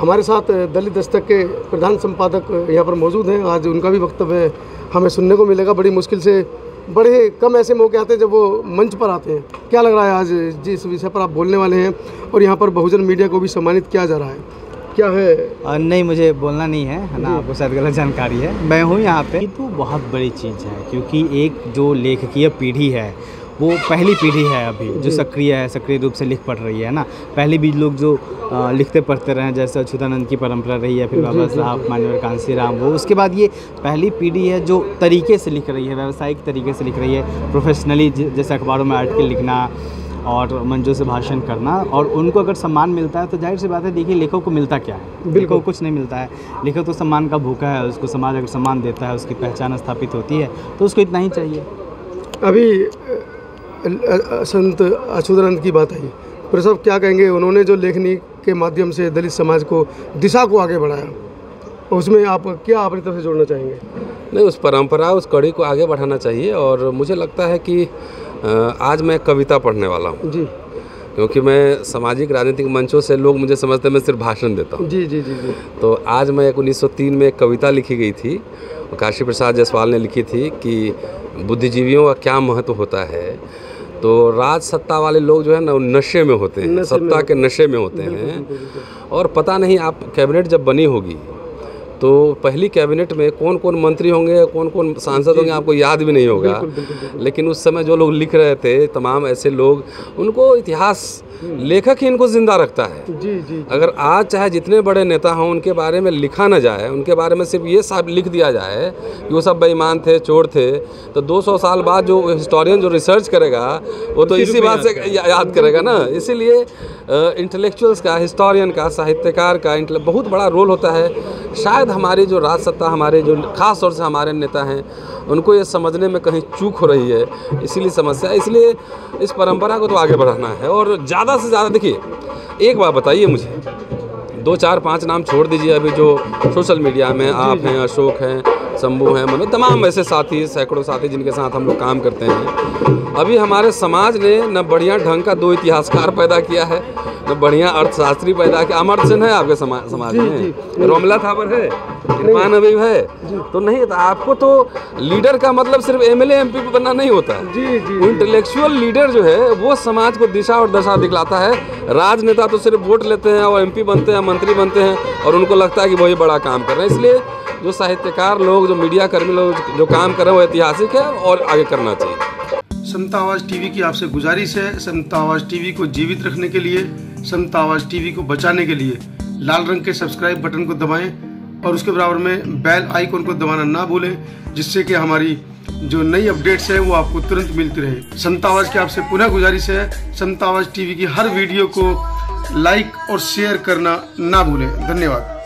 हमारे साथ दलित दस्तक के प्रधान संपादक यहाँ पर मौजूद हैं। आज उनका भी वक्तव्य हमें सुनने को मिलेगा। बड़ी मुश्किल से, बड़े कम ऐसे मौके आते हैं जब वो मंच पर आते हैं। क्या लग रहा है आज जिस विषय पर आप बोलने वाले हैं, और यहाँ पर बहुजन मीडिया को भी सम्मानित किया जा रहा है, क्या है? नहीं, मुझे बोलना नहीं है ना, आपको शायद गलत जानकारी है। मैं हूँ यहाँ पे, तो बहुत बड़ी चीज़ है, क्योंकि एक जो लेखकीय पीढ़ी है वो पहली पीढ़ी है अभी जो सक्रिय रूप से लिख पढ़ रही है ना। पहले भी लोग जो लिखते पढ़ते रहे, जैसे अच्युतानंद की परंपरा रही है, फिर बाबा साहब, माननीय कांशीराम, वो उसके बाद ये पहली पीढ़ी है जो तरीके से लिख रही है, व्यावसायिक तरीके से लिख रही है, प्रोफेशनली, जैसे अखबारों में आर्टिकल लिखना और मंचों से भाषण करना। और उनको अगर सम्मान मिलता है तो जाहिर सी बात है, देखिए लेखक को मिलता क्या है? लेखक को कुछ नहीं मिलता है। लेखक तो सम्मान का भूखा है, उसको समाज अगर सम्मान देता है, उसकी पहचान स्थापित होती है, तो उसको इतना ही चाहिए। अभी संत अच्युतानंद की बात आई, पर साहब क्या कहेंगे? उन्होंने जो लेखनी के माध्यम से दलित समाज को, दिशा को आगे बढ़ाया, उसमें आप क्या अपनी तरफ से जोड़ना चाहेंगे? नहीं, उस परंपरा, उस कड़ी को आगे बढ़ाना चाहिए। और मुझे लगता है कि आज मैं कविता पढ़ने वाला हूँ जी, क्योंकि मैं सामाजिक राजनीतिक मंचों से लोग मुझे समझते हैं मैं सिर्फ भाषण देता हूँ। जी जी जी जी। तो आज मैं 1903 में एक कविता लिखी गई थी, काशी प्रसाद जायसवाल ने लिखी थी कि बुद्धिजीवियों का क्या महत्व होता है। तो राज सत्ता वाले लोग जो है ना, नशे में होते हैं, सत्ता के नशे में होते हैं। और पता नहीं, आप कैबिनेट जब बनी होगी तो पहली कैबिनेट में कौन कौन मंत्री होंगे, कौन कौन सांसद होंगे, आपको याद भी नहीं होगा। लेकिन उस समय जो लोग लिख रहे थे, तमाम ऐसे लोग, उनको इतिहास, लेखक ही इनको जिंदा रखता है। जी जी। अगर आज चाहे जितने बड़े नेता हों, उनके बारे में लिखा ना जाए, उनके बारे में सिर्फ ये सब लिख दिया जाए कि वो सब बेईमान थे, चोर थे, तो 200 साल बाद जो हिस्टोरियन जो रिसर्च करेगा वो तो इसी बात से याद करेगा ना। इसीलिए इंटेलेक्चुअल्स का, हिस्टोरियन का, साहित्यकार का बहुत बड़ा रोल होता है। शायद हमारी जो राज सत्ता, हमारे जो खास तौर से हमारे नेता हैं, उनको ये समझने में कहीं चूक हो रही है, इसीलिए समस्या। इसलिए इस परंपरा को तो आगे बढ़ाना है। और ज़्यादा से ज़्यादा, देखिए एक बात बताइए मुझे, 2 4 5 नाम छोड़ दीजिए अभी जो सोशल मीडिया में आप हैं, अशोक हैं, शंभू हैं, मतलब तमाम ऐसे साथी, सैकड़ों साथी जिनके साथ हम लोग काम करते हैं। अभी हमारे समाज ने न बढ़िया ढंग का 2 इतिहासकार पैदा किया है, न बढ़िया अर्थशास्त्री पैदा किया। अमर्त्य सेन है आपके समाज में, रोमला थापर है, इरफान हबीब है, तो नहीं था। आपको तो लीडर का मतलब सिर्फ एमएलए एमपी बनना नहीं होता है। जी जी। इंटेलेक्चुअल लीडर जो है वो समाज को दिशा और दशा दिखलाता है। राजनेता तो सिर्फ वोट लेते हैं और एमपी बनते हैं, मंत्री बनते हैं, और उनको लगता है कि वही बड़ा काम कर रहे हैं। इसलिए जो साहित्यकार लोग, जो मीडिया कर्मी लोग जो काम कर रहे हैं, वो ऐतिहासिक है और आगे करना चाहिए। समता आवाज़ टीवी की आपसे गुजारिश है, समता आवाज़ टीवी को जीवित रखने के लिए, समता आवाज़ टीवी को बचाने के लिए लाल रंग के सब्सक्राइब बटन को दबाएं और उसके बराबर में बेल आइकन को दबाना ना भूलें, जिससे कि हमारी जो नई अपडेट्स है वो आपको तुरंत मिलती रहे। समता आवाज़ की आपसे पुनः गुजारिश है, समता आवाज़ टीवी की हर वीडियो को लाइक और शेयर करना ना भूलें। धन्यवाद।